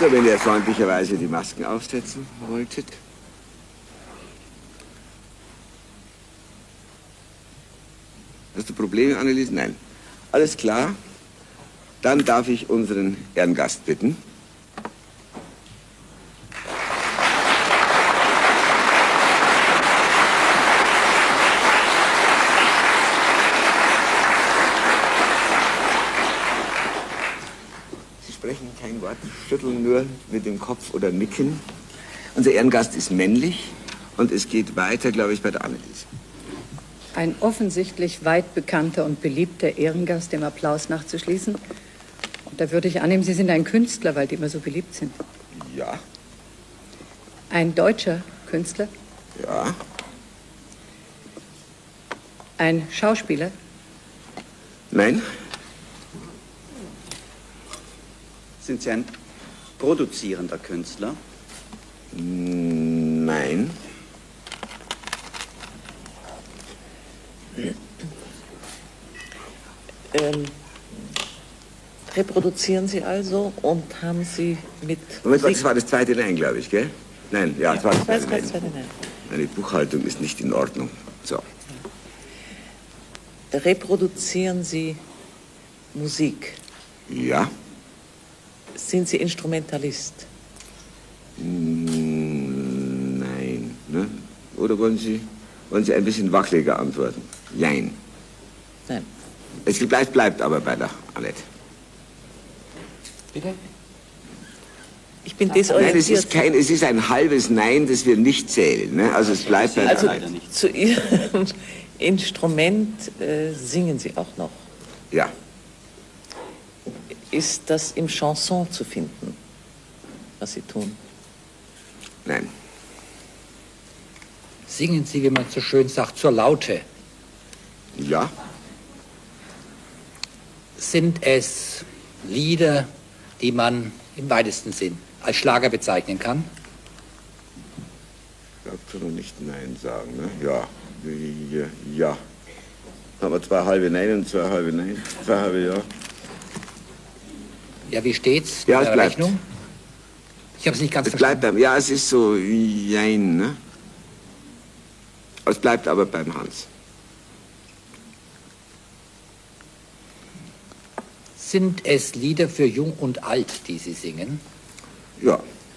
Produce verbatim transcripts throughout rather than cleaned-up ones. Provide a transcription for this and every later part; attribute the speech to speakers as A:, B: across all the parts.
A: So, wenn ihr freundlicherweise die Masken aufsetzen wolltet. Hast du Probleme, Anneliese? Nein. Alles klar. Dann darf ich unseren Ehrengast bitten. Sie sprechen kein Wort, schütteln nur mit dem Kopf oder nicken. Unser Ehrengast ist männlich und es geht weiter, glaube ich, bei der Anneliese.
B: Ein offensichtlich weit bekannter und beliebter Ehrengast, dem Applaus nachzuschließen. Und da würde ich annehmen, Sie sind ein Künstler, weil die immer so beliebt sind.
A: Ja.
B: Ein deutscher Künstler?
A: Ja.
B: Ein Schauspieler?
A: Nein.
C: Sind Sie ein produzierender Künstler?
A: Nein.
D: Ähm, reproduzieren Sie also und haben Sie mit...
A: Moment, das war das zweite Nein, glaube ich, gell? Nein, ja, das war das zweite Nein.
D: zweite Nein.
A: Meine Buchhaltung ist nicht in Ordnung. So.
D: Reproduzieren Sie Musik?
A: Ja.
D: Sind Sie Instrumentalist?
A: Nein. Ne? Oder wollen Sie, wollen Sie ein bisschen wackeliger antworten? Jein.
D: Nein.
A: Es bleibt, bleibt aber bei der Annette.
D: Bitte? Ich bin desorientiert.
A: Nein, es ist, kein, es ist ein halbes Nein, das wir nicht zählen. Ne? Also es bleibt bei der
D: Also
A: Annette.
D: zu Ihrem Instrument äh, singen Sie auch noch?
A: Ja.
D: Ist das im Chanson zu finden, was Sie tun?
A: Nein.
E: Singen Sie, wie man so schön sagt, zur Laute?
A: Ja.
E: Sind es Lieder, die man im weitesten Sinn als Schlager bezeichnen kann?
A: Ich glaube, kann man nicht Nein sagen. Ne? Ja. Ja. Ja. Haben wir zwei halbe Nein und zwei halbe Nein. Zwei halbe Ja.
E: Ja, wie steht's?
A: Ja,
E: in
A: es
E: der
A: bleibt.
E: Rechnung? Ich habe es nicht ganz
A: Es
E: verstanden.
A: bleibt beim, ja, es ist so Jein, ne? Es bleibt aber beim Hans.
E: Sind es Lieder für Jung und Alt, die Sie singen?
A: Ja.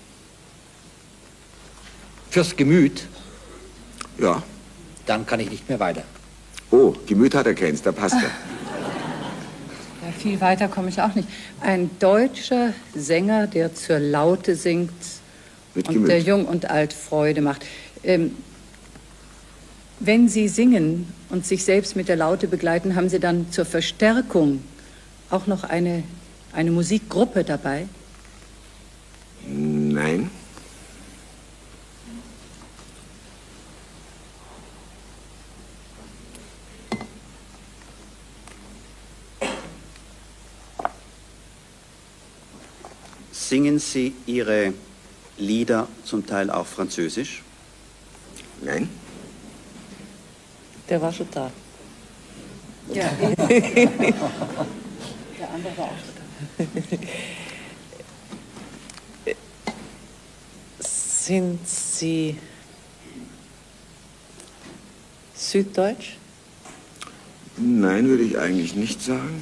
E: Fürs Gemüt?
A: Ja.
E: Dann kann ich nicht mehr weiter.
A: Oh, Gemüt hat er keins, da passt er.
B: Ja, viel weiter komme ich auch nicht. Ein deutscher Sänger, der zur Laute singt
A: Mit
B: und
A: Gemüt.
B: der Jung und Alt Freude macht. Ähm, wenn Sie singen und sich selbst mit der Laute begleiten, haben Sie dann zur Verstärkung auch noch eine, eine Musikgruppe dabei?
A: Nein.
C: Singen Sie Ihre Lieder zum Teil auch französisch?
A: Nein.
D: Der war schon da.
B: Ja. Der andere war auch schon da.
D: Sind Sie süddeutsch?
A: Nein, würde ich eigentlich nicht sagen.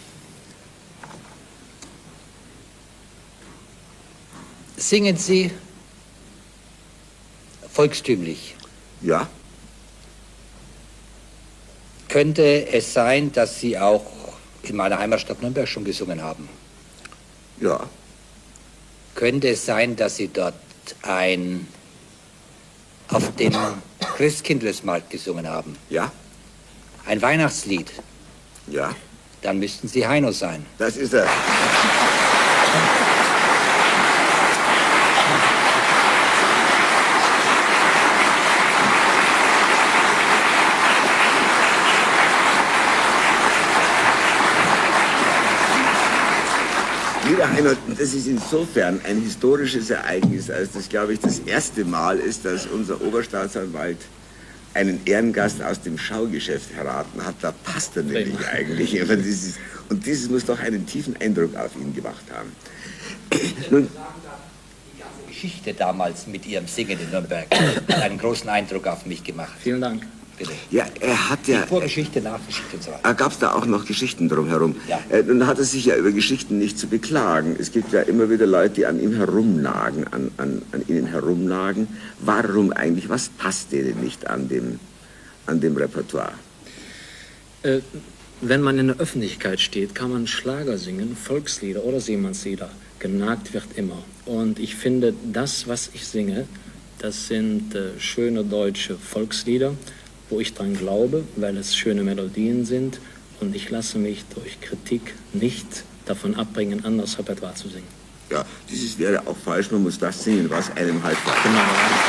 E: Singen Sie volkstümlich?
A: Ja.
E: Könnte es sein, dass Sie auch in meiner Heimatstadt Nürnberg schon gesungen haben?
A: Ja.
E: Könnte es sein, dass Sie dort ein auf dem Christkindlesmarkt gesungen haben?
A: Ja.
E: Ein Weihnachtslied?
A: Ja.
E: Dann müssten Sie Heino sein.
A: Das ist er. Lieber Heino, das ist insofern ein historisches Ereignis, als das, glaube ich, das erste Mal ist, dass unser Oberstaatsanwalt einen Ehrengast aus dem Schaugeschäft erraten hat. Da passt er nämlich eigentlich. Und dieses, und dieses muss doch einen tiefen Eindruck auf ihn gemacht haben. Nun,
E: Die ganze Geschichte damals mit Ihrem Singen in Nürnberg hat einen großen Eindruck auf mich gemacht.
F: Vielen Dank.
E: Bitte.
A: ja, er hat ja...
E: Vorgeschichte, Nachgeschichte und so weiter.
A: Gab es da auch noch Geschichten drumherum?
E: Ja.
A: Äh, nun hat er sich ja über Geschichten nicht zu beklagen. Es gibt ja immer wieder Leute, die an ihm herumnagen, an, an, an ihnen herumnagen. Warum eigentlich? Was passt denen nicht an dem, an dem Repertoire?
F: Äh, wenn man in der Öffentlichkeit steht, kann man Schlager singen, Volkslieder oder Seemannslieder. Genagt wird immer. Und ich finde, das, was ich singe, das sind äh, schöne deutsche Volkslieder, wo ich dran glaube, weil es schöne Melodien sind. Und ich lasse mich durch Kritik nicht davon abbringen, anderes Repertoire zu singen.
A: Ja, dieses wäre auch falsch. Man muss das singen, was einem halt war.
F: Genau.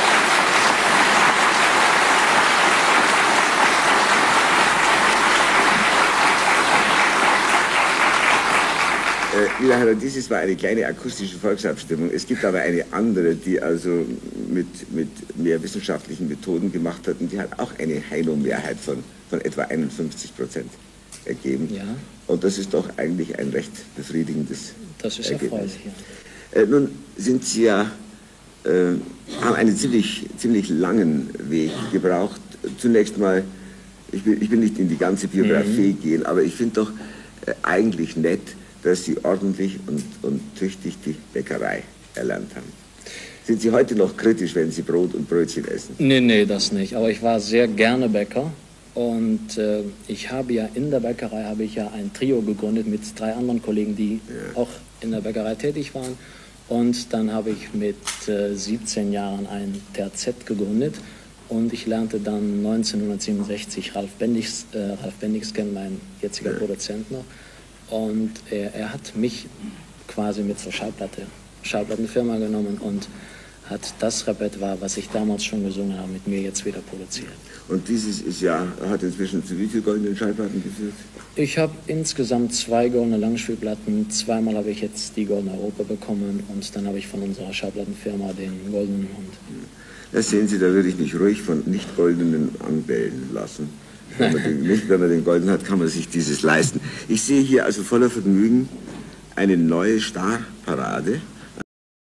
A: Äh, lieber Herr, dieses war eine kleine akustische Volksabstimmung. Es gibt aber eine andere, die also mit, mit mehr wissenschaftlichen Methoden gemacht hat und die hat auch eine Heino-Mehrheit von, von etwa einundfünfzig Prozent ergeben.
F: Ja.
A: Und das ist doch eigentlich ein recht befriedigendes
F: Das ist
A: Ergebnis.
F: erfreulich, ja.
A: Äh, nun sind Sie ja, äh, haben einen ziemlich, ziemlich langen Weg gebraucht. Zunächst mal, ich will, ich will nicht in die ganze Biografie mhm. gehen, aber ich finde doch äh, eigentlich nett, dass Sie ordentlich und, und tüchtig die Bäckerei erlernt haben. Sind Sie heute noch kritisch, wenn Sie Brot und Brötchen essen?
F: Nee, nee, das nicht. Aber ich war sehr gerne Bäcker. Und äh, ich habe ja in der Bäckerei habe ich ja ein Trio gegründet mit drei anderen Kollegen, die ja. auch in der Bäckerei tätig waren. Und dann habe ich mit äh, siebzehn Jahren ein Terzett gegründet. Und ich lernte dann neunzehnhundertsiebenundsechzig Ralf Bendix, äh, Ralf Bendix kennen, mein jetziger ja. Produzent noch. Und er, er hat mich quasi mit zur Schallplatte, Schallplattenfirma genommen und hat das Repertoire, was ich damals schon gesungen habe, mit mir jetzt wieder produziert.
A: Und dieses ist ja, hat inzwischen zu wie vielen goldenen Schallplatten geführt?
F: Ich habe insgesamt zwei goldene Langspielplatten. Zweimal habe ich jetzt die Goldene Europa bekommen und dann habe ich von unserer Schallplattenfirma den goldenen Hund.
A: Das sehen Sie, da würde ich mich ruhig von nicht goldenen anbellen lassen. Wenn man, den, nicht, wenn man den Golden hat, kann man sich dieses leisten. Ich sehe hier also voller Vergnügen eine neue Starparade